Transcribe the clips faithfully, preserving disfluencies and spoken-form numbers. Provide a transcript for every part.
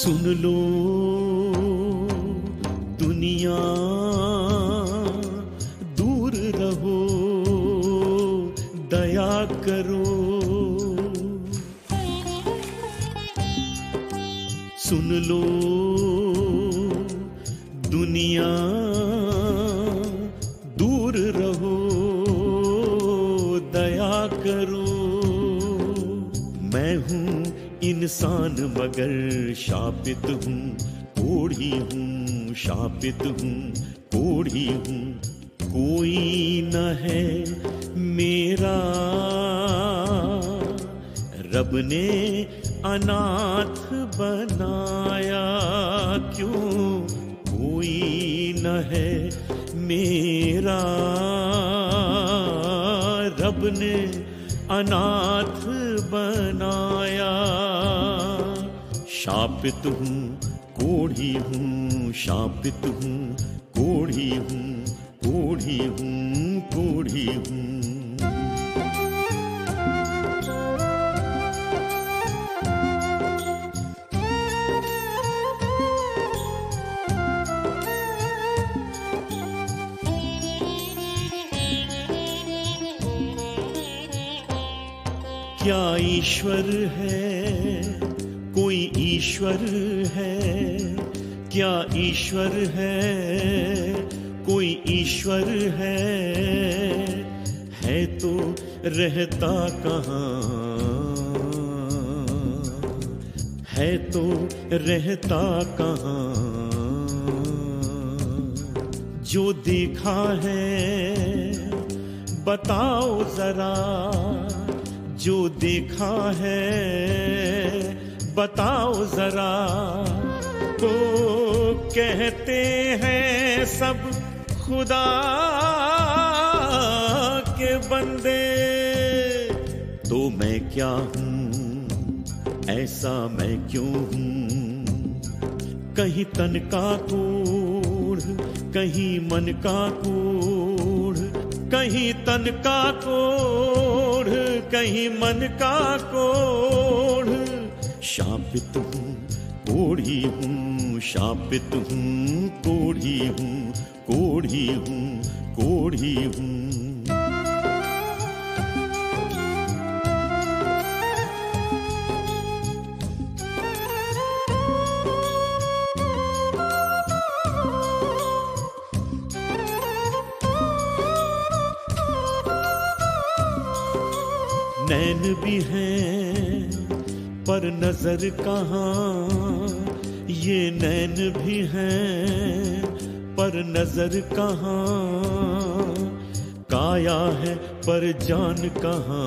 सुन लो दुनिया दूर रहो दया करो। सुन लो दुनिया दूर रहो दया करो। मैं हूँ इंसान मगर शापित हूँ कोढ़ी हूँ, शापित हूँ कोढ़ी हूँ। कोई न है मेरा रब ने अनाथ बनाया क्यों। कोई न है मेरा रब ने अनाथ बनाया। शापित हूँ कोढ़ी हूँ, शापित हूँ कोढ़ी हूँ, कोढ़ी हूँ कोढ़ी हूँ। क्या ईश्वर है, कोई ईश्वर है, क्या ईश्वर है, कोई ईश्वर है, है तो रहता कहाँ, है तो रहता कहाँ। जो देखा है बताओ जरा, जो देखा है बताओ जरा। तो कहते हैं सब खुदा के बंदे, तो मैं क्या हूँ ऐसा मैं क्यों हूँ। कहीं तन का कोढ़, कहीं मन का कोढ़, कहीं तन का कोढ़, कहीं मन का कोढ़। शापित हूँ कोढ़ी हूँ, शापित हूँ कोढ़ी हूँ, कोढ़ी हूँ कोढ़ी हूँ। नैन भी हैं पर नजर कहाँ, ये नैन भी हैं पर नजर कहाँ। काया है पर जान कहाँ,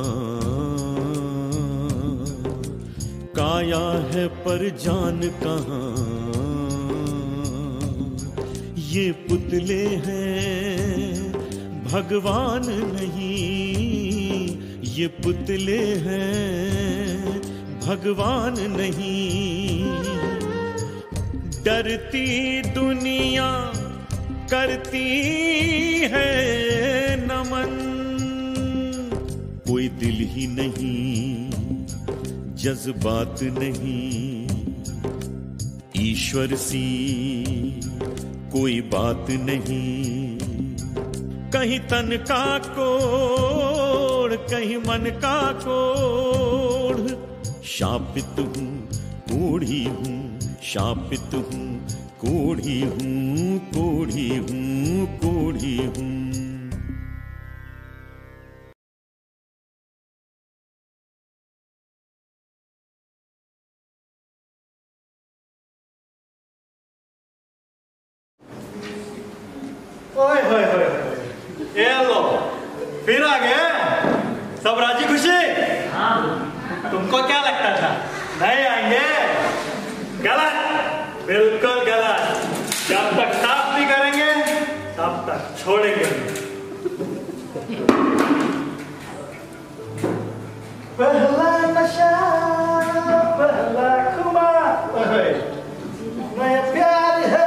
काया है पर जान कहाँ। ये पुतले हैं भगवान नहीं, ये पुतले हैं भगवान नहीं। डरती दुनिया करती है नमन, कोई दिल ही नहीं जज्बात नहीं। ईश्वर सी कोई बात नहीं, कहीं तन का कोढ़, कहीं मन का कोढ़। शापित हूँ कोढ़ी हूँ, शापित हूँ कोढ़ी हूँ, कोढ़ी हूँ कोढ़ी हूँ। ओए होए होए, ये लो फिर आ गए सब राजी खुशी। हाँ। तुमको क्या लगता था नहीं आएंगे? गलत, बिल्कुल गलत। जब तक साफ नहीं करेंगे तब तक छोड़ेंगे। पहला नशा पहला खुमार, नया प्यार है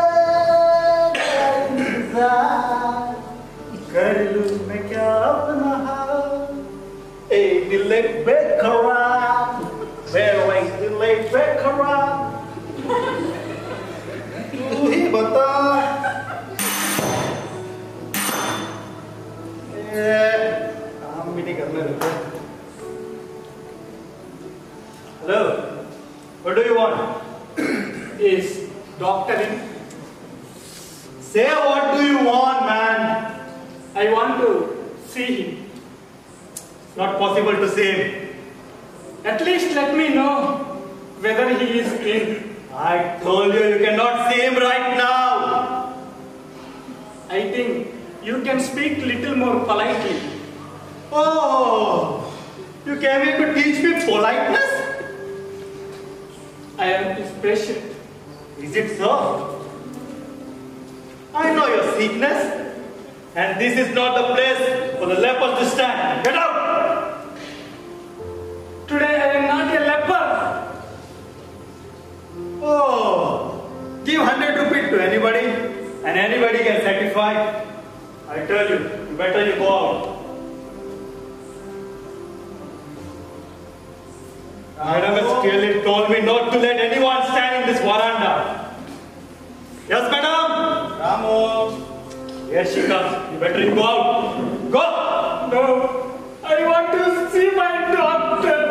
कर लूं मैं क्या अपना हाल। ए दिल बेकरार, मेरा दिल बेकरार, बता। काम भी नहीं करने देते। Hello, what do you want? Is doctor in? Say what do you want, man? I want to see him. It's not possible to see him. At least let me know whether he is in. I told you you cannot see him right now. I think you can speak little more politely. Oh, you came here to teach me politeness? I am his patient. Is it so? I know your sickness, and this is not the place for the lepers to stand. Get out! Today I am not a leper. Oh, give hundred rupees to anybody, and anybody can satisfy. I tell you, better you go out. Madam has clearly told me not to let anyone stand in this veranda. Yes, madam? Ramu. Here she comes. You better go out. Go! No, I want to see my doctor.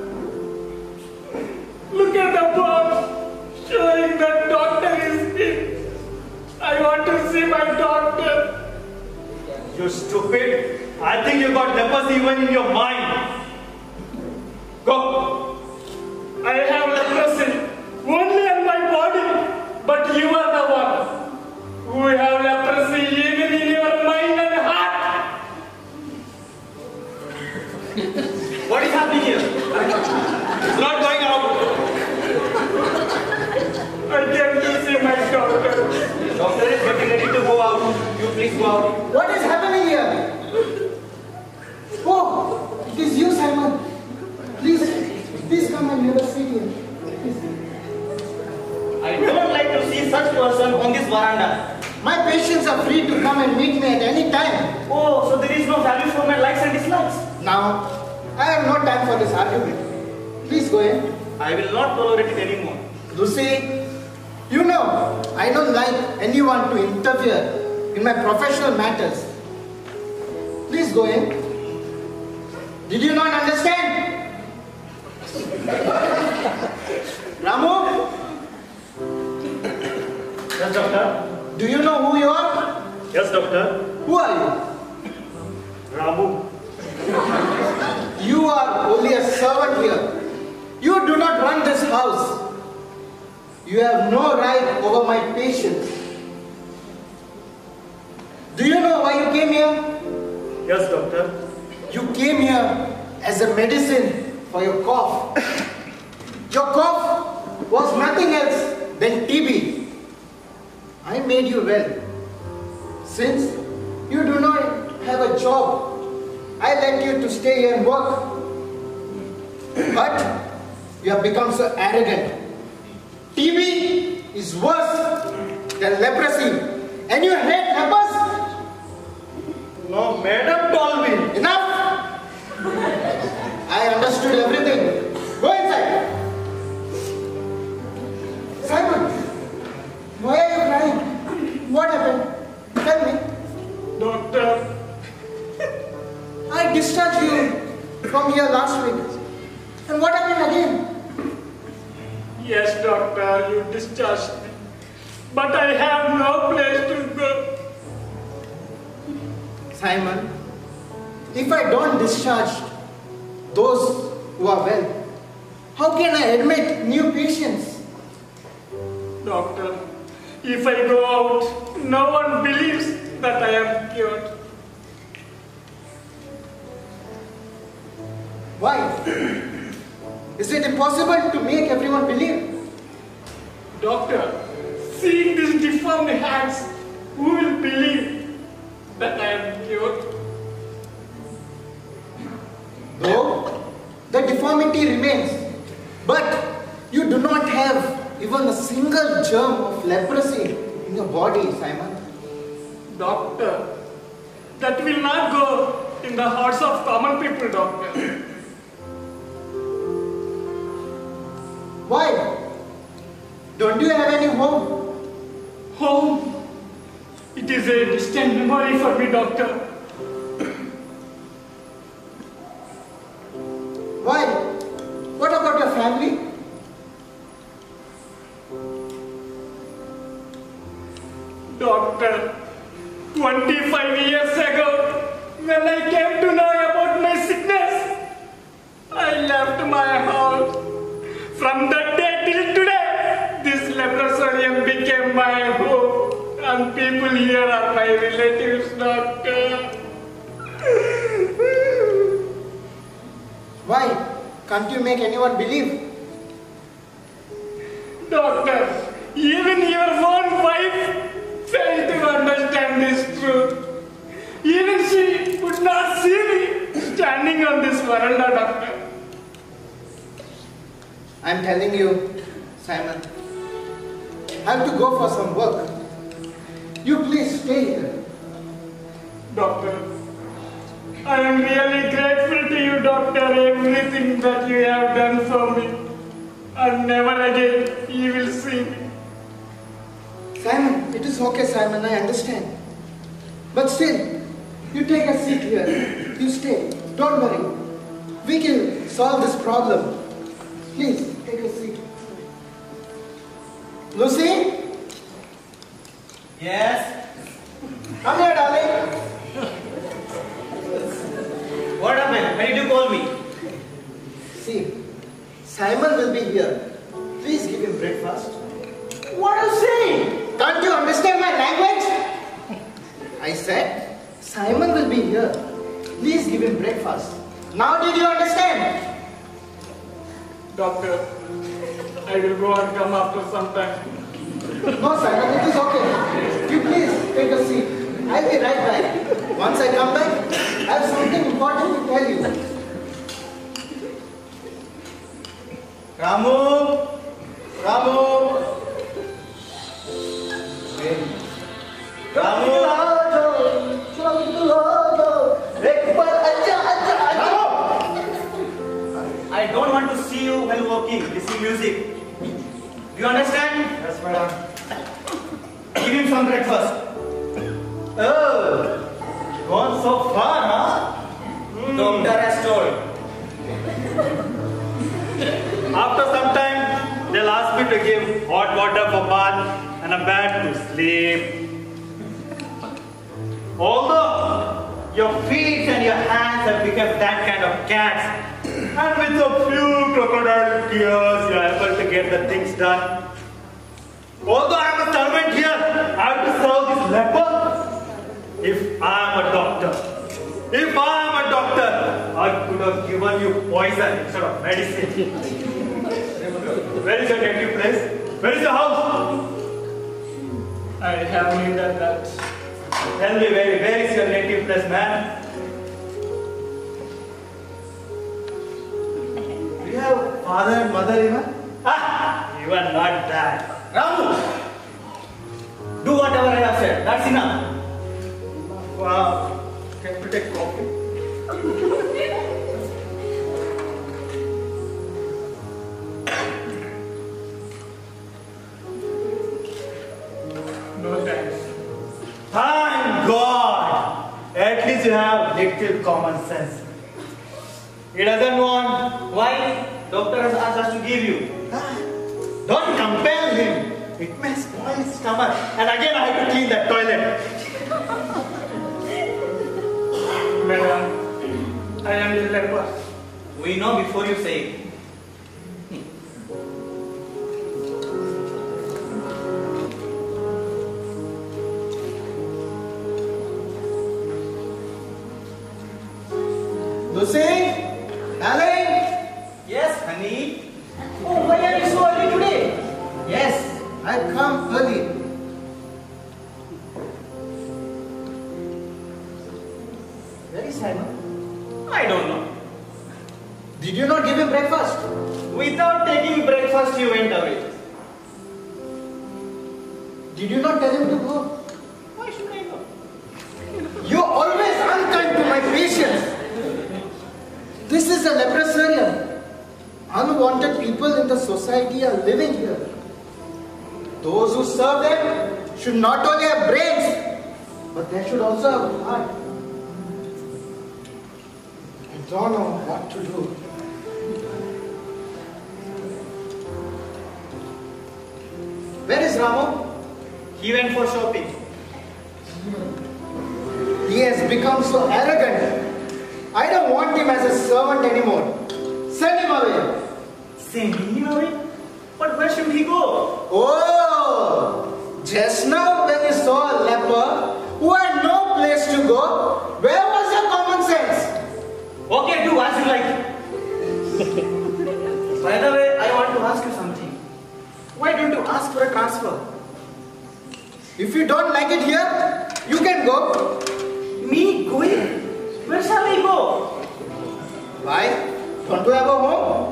Look at the board showing that doctor is in. I want to see my doctor. You stupid. I think you got leprosy even in your mind. Go. I have leprosy only on my body, but you are the one who have leprosy even in your mind and heart. What is happening here? It's not going out. I came to see my doctor. Doctor is getting ready to go out. You please go out. What is happening here? Oh, it is you, Simon. Please, please come and never sit here. Please. I don't like to see such person on this veranda. My patients are free to come and meet me at any time. Oh, so there is no value for my likes and dislikes. Now, I have no time for this argument. Please go in. I will not tolerate it anymore. Lucy, you know, I don't like anyone to interfere in my professional matters. Please go in. Did you not understand? Ramu? Yes, doctor. Do you know who you are? Yes, doctor. Who are you? Ramu. You are only a servant here. You do not run this house. You have no right over my patients. Do you know why you came here? Yes, doctor. You came here as a medicine for your cough. Your cough was nothing else than T B. I made you well. Since you do not have a job, I let you to stay here and work. But you have become so arrogant. T B is worse than leprosy. And you hate lepers? No, madam told me. Enough! I understood everything. Go inside. Simon, why are you crying? What happened? Tell me. Doctor, I discharged you from here last week. And what happened again? yes, doctor, you discharged me. But I have no place to go. Simon, if I don't discharge those who are well, how can I admit new patients? Doctor, if I go out, no one believes that I am cured. Why? Is it impossible to make everyone believe? Doctor, seeing these deformed hands, who will believe that I am cured? Though the deformity remains, but you do not have even a single germ of leprosy in your body, Simon. Doctor, that will not go in the hearts of common people, doctor. Why? Don't you have any home? Home? is a distant memory for me, doctor. Why? What about your family? Doctor, twenty-five years ago, when I came to know about my sickness, I left my house. From that day till today, this laboratorium became my home, and people here are my relatives, doctor. Why? Can't you make anyone believe? Doctor, even your own wife failed to understand this truth. Even she could not see me standing on this veranda, doctor. I'm telling you, Simon, I have to go for some work. You please stay here. Doctor, I am really grateful to you, doctor, everything that you have done for me. And never again you will see me. Simon, it is okay, Simon, I understand. But still, you take a seat here. You stay. Don't worry. We can solve this problem. Please, take a seat. Lucy? Yes? Come here, darling. What happened? Why did you call me? See, Simon will be here. Please give him breakfast. What are you saying? Can't you understand my language? I said, Simon will be here. Please give him breakfast. Now did you understand? Doctor, I will go and come after some time. No, Simon, it is okay. You please take a seat. I'll be right back. Once I come back, I have something important to tell you. Ramu! Ramu! Ramu! I don't want to see you while walking, listening music. Do you understand? Yes, madam. Give him some breakfast. Oh, gone so far, huh? Mm. Doctor has told. After some time, they'll ask me to give hot water for bath and a bed to sleep. Although your feet and your hands have become that kind of cats, and with a few crocodile tears, you are able to get the things done. Although I am a servant here, I have to serve this leper. If I am a doctor, if I am a doctor, I could have given you poison instead of medicine. Where is your native place? Where is your house? I have needed that. Tell me, where, where is your native place, man? Do you have father and mother even? Ah, you are not that. Ramu! Do whatever I have said. That's enough. Wow. Can we take coffee? No thanks. Thank God! At least you have little common sense. He doesn't want. Why? Doctor has asked us to give you. Don't compel him. It may spoil his stomach. And again I have to clean that toilet. Madam, I am a leper. We know before you say it. Lucy? Darling? Yes, honey. Oh, why are you so early today? Yes, I've come early. Where is Simon? I don't know. Did you not give him breakfast? Without taking breakfast, you went away. Did you not tell him to go? Why should I go? You're always unkind to my patients. This is a leprosarium. Unwanted people in the society are living here. Those who serve them should not only have brains, but they should also have a heart. I don't know what to do. Where is Ramu? He went for shopping. He has become so arrogant. I don't want him as a servant anymore. Send him away. Send him away? But where should he go? Oh! Just now when you saw a leper who had no place to go, where was your common sense? Okay, do as you like. By the way, I want to ask you something. Why don't you ask for a transfer? If you don't like it here, you can go. Me going? Where shall I go? Why? Don't you have a home?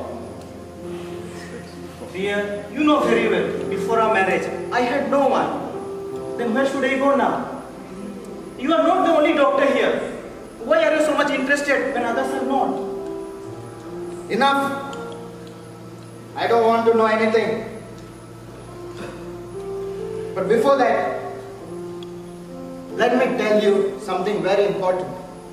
Dear, you know very well, before our marriage, I had no one. Then where should I go now? You are not the only doctor here. Why are you so much interested when others are not? Enough. I don't want to know anything. But before that, let me tell you something very important.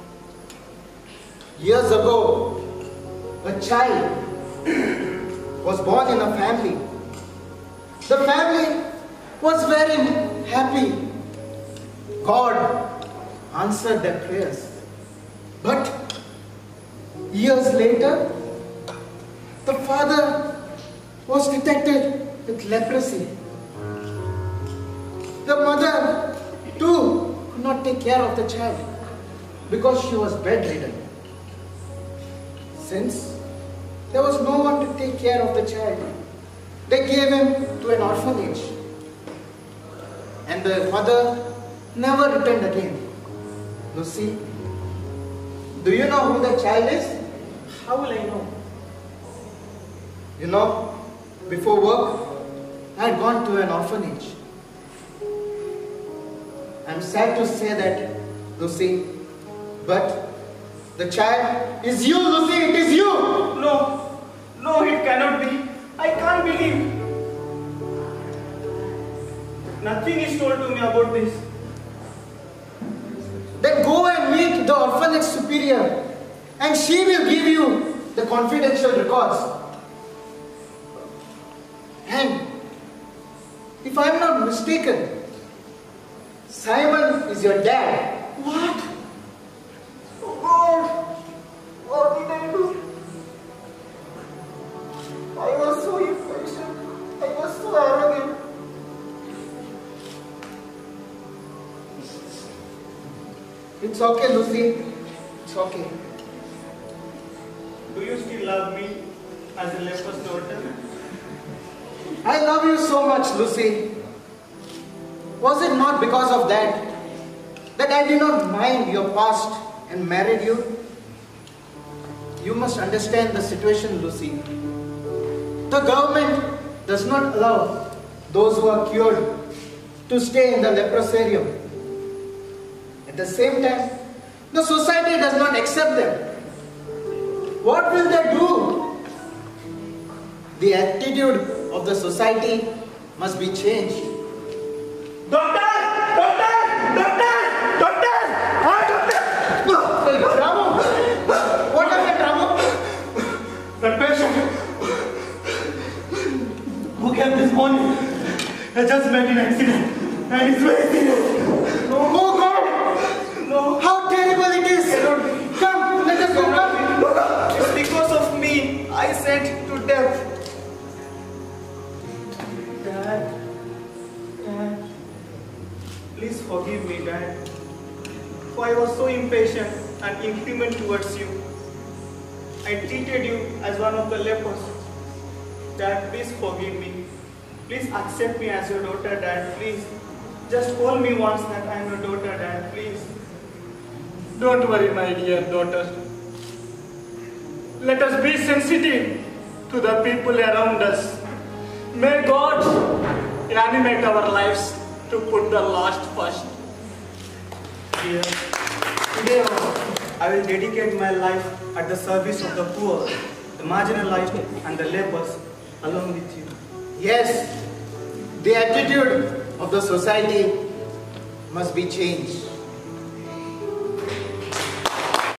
Years ago, a child was born in a family. The family was very happy. God answered their prayers. But years later, the father was detected with leprosy. The mother too could not take care of the child because she was bedridden. Since there was no one to take care of the child, they gave him to an orphanage. And the mother never returned again. Lucy, do you know who the child is? How will I know? You know, before work, I had gone to an orphanage. I'm sad to say that, Lucy, but the child is you, Lucy, it is you! No, no, it cannot be. I can't believe. Nothing is told to me about this. Then go and meet the orphanage superior and she will give you the confidential records. And if I am not mistaken, Simon is your dad. What? Oh God! What did I do? I was so impatient. I was so arrogant. It's okay, Lucy. It's okay. Do you still love me as a leper's daughter? I love you so much, Lucy. Was it not because of that that I did not mind your past and married you? You must understand the situation, Lucy. The government does not allow those who are cured to stay in the leprosarium. At the same time, the society does not accept them. What will they do? The attitude of the society must be changed. Doctor! Doctor! Doctor! Doctor! Ah, doctor! Ramu! What happened, Ramu? The patient who came this morning has just met in an accident and it's very serious. No. Oh God! No. How terrible it is! Come, let us go. Come. It's because of me I sent to death. Dad. Dad. Please forgive me, Dad. For I was so impatient and inhuman towards you. I treated you as one of the lepers. Dad, please forgive me. Please accept me as your daughter, Dad. Please. Just call me once that I am your daughter, Dad. Please. Don't worry, my dear daughter. Let us be sensitive to the people around us. May God animate our lives to put the last first. Dear, today I will dedicate my life at the service of the poor, the marginalized and the lepers along with you. Yes, the attitude of the society must be changed.